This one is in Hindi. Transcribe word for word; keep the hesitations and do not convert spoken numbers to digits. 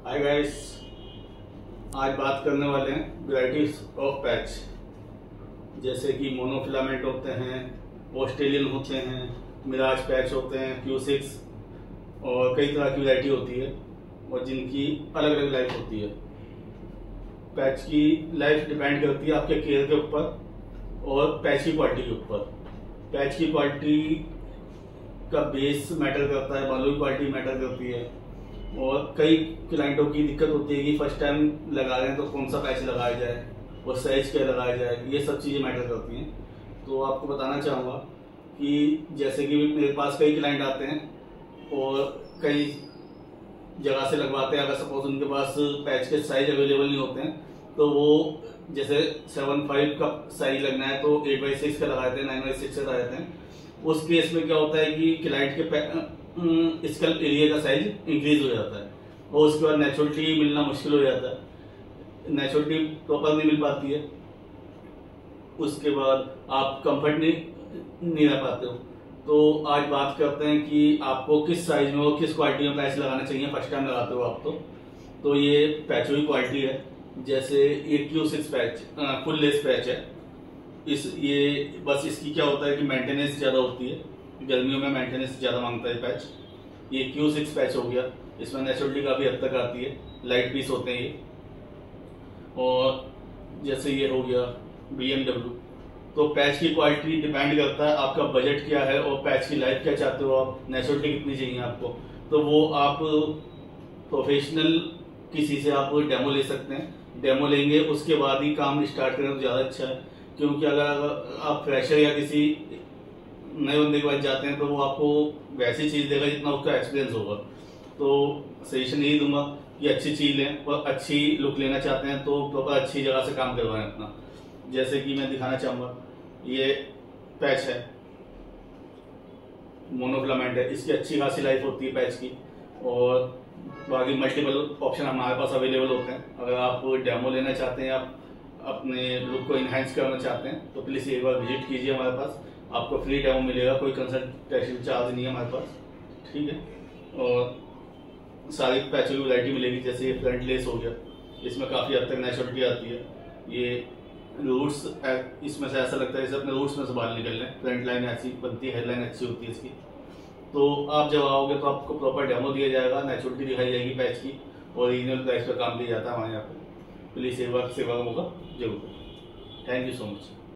हाय गाइस, आज बात करने वाले हैं वैराइटीज ऑफ पैच। जैसे कि मोनोफिलामेंट होते हैं, ऑस्ट्रेलियन होते हैं, मिराज पैच होते हैं, क्यू सिक्स और कई तरह की वैरायटी होती है और जिनकी अलग अलग लाइफ होती है। पैच की लाइफ डिपेंड करती है आपके केयर के ऊपर और पैच की क्वालिटी के ऊपर। पैच की क्वालिटी का बेस मैटर करता है, बालों की क्वालिटी मैटर करती है और कई क्लाइंटों की दिक्कत होती है कि फर्स्ट टाइम लगा रहे हैं तो कौन सा पैच लगाया जाए और साइज क्या लगाया जाए, ये सब चीज़ें मैटर करती हैं। तो आपको बताना चाहूँगा कि जैसे कि मेरे पास कई क्लाइंट आते हैं और कई जगह से लगवाते हैं। अगर सपोज उनके पास पैच के साइज अवेलेबल नहीं होते हैं तो वो जैसे सेवन फाइव का साइज लगना है तो एट बाई सिक्स का लगा देते हैं, नाइन बाई सिक्स का लगा देते हैं। उस केस में क्या होता है कि क्लाइंट के स्कल्प एरिया का साइज इंक्रीज हो जाता है और उसके बाद नेचुरलिटी मिलना मुश्किल हो जाता है, नेचुरलिटी प्रॉपर नहीं मिल पाती है। उसके बाद आप कंफर्ट नहीं नहीं रह पाते हो। तो आज बात करते हैं कि आपको किस साइज में और किस क्वालिटी में पैच लगाना चाहिए फर्स्ट टाइम लगाते हो आप। तो तो ये पैचों की क्वालिटी है। जैसे ये Q six patch full lace patch है। इस ये बस इसकी क्या होता है कि मेंटेनेंस ज़्यादा होती है, गर्मियों में मेंटेनेंस ज़्यादा मांगता है पैच। ये क्यू सिक्स पैच हो गया, इसमें नेचुरलिटी काफ़ी हद तक आती है, लाइट पीस होते हैं ये। और जैसे ये हो गया बी एम डब्ल्यू। तो पैच की क्वालिटी डिपेंड करता है आपका बजट क्या है और पैच की लाइफ क्या चाहते हो आप, नेचुरलिटी कितनी चाहिए आपको। तो वो आप प्रोफेशनल किसी से आप डेमो ले सकते हैं। डेमो लेंगे उसके बाद ही काम स्टार्ट करें तो ज़्यादा अच्छा है, क्योंकि अगर आप फ्रेशर या किसी नए बंदे के पास जाते हैं तो वो आपको वैसी चीज़ देगा जितना उसका एक्सपीरियंस होगा। तो सजेशन यही दूंगा कि अच्छी चीज़ लें और अच्छी लुक लेना चाहते हैं तो प्रॉपर अच्छी जगह से काम करवाएं अपना। जैसे कि मैं दिखाना चाहूँगा, ये पैच है, मोनोफिलामेंट है, इसकी अच्छी खासी लाइफ होती है पैच की और बाकी मल्टीपल ऑप्शन हमारे पास अवेलेबल होते हैं। अगर आप डेमो लेना चाहते हैं, आप अपने लुक को इन्हांस करना चाहते हैं तो प्लीज़ एक बार विजिट कीजिए हमारे पास, आपको फ्री डेमो मिलेगा, कोई कंसल्टेशन चार्ज नहीं है हमारे पास, ठीक है। और सारी पैचों की वैरायटी मिलेगी। जैसे ये फ्रंट लेस हो गया, इसमें काफ़ी हद तक नेचुरलिटी आती है। ये रूट्स, इसमें से ऐसा लगता है जैसे अपने रूट्स में से बाल निकल रहे हैं। फ्रंट लाइन ऐसी बनती है, हेडलाइन अच्छी होती है इसकी। तो आप जब आओगे तो आपको प्रॉपर डेमो दिया जाएगा, नेचुरलिटी दिखाई जाएगी पैच की और ओरिजिनल प्राइस पर काम दिया जाता है हमारे यहाँ पे। प्लीज़ एक बार सेवा का मौका जरूर। Thank you so much.